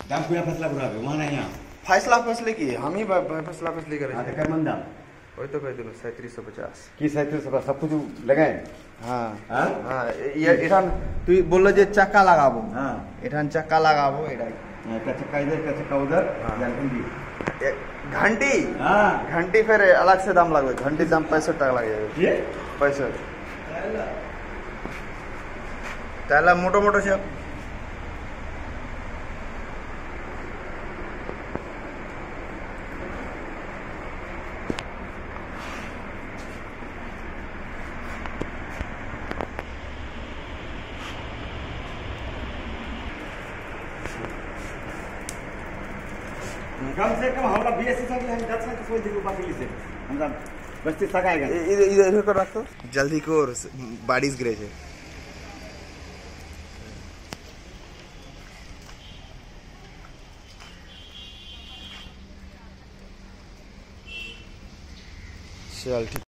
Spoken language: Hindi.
दाम पूरा फैसला करा दे वहां नहीं फैसला फैसले की हम ही फैसला फैसले करे। हां तो कर मन दाम वही तो कह दिलो 3750 की 3750 सब कुछ लगाए। हां हां हां ये एठान तू बोलले जे चक्का लगाबो। हां एठान चक्का लगाबो एटा का चक्का इधर का चक्का उधर घंटी घंटी। हां घंटी फिर अलग से दाम लगबे। घंटी दाम 65 टका लग जाए। ये 65 ताला मोटो मोटो छे। कम से कम हमरा बीएससी से हम 10 लाख सोच दियो बाकी से हमरा बस्ती सगाएगा। इधर कर रख तो जल्दी को बारिश गिरे छे। चल ठीक।